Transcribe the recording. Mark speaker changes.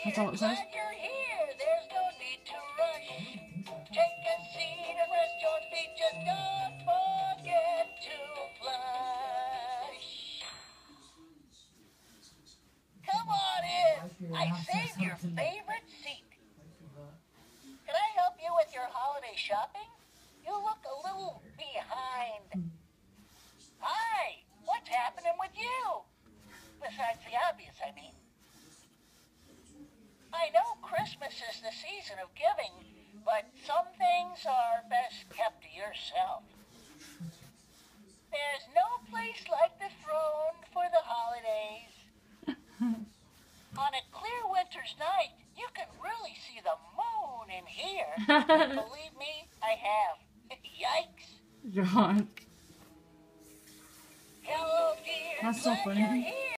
Speaker 1: That's all it says.
Speaker 2: Glad you're here. There's no need to rush. Take a seat and rest your feet. Just don't forget to flush. Come on in. I saved your favorite seat. Can I help you with your holiday shopping? You look a little behind. Hi, what's happening with you? Besides the obvious, I mean. I know Christmas is the season of giving, but some things are best kept to yourself. There's no place like the throne for the holidays. On a clear winter's night, you can really see the moon in here. Believe me, I have. Yikes.
Speaker 1: God.
Speaker 2: Hello, dear.
Speaker 1: That's so
Speaker 2: Glad
Speaker 1: funny.
Speaker 2: you're here.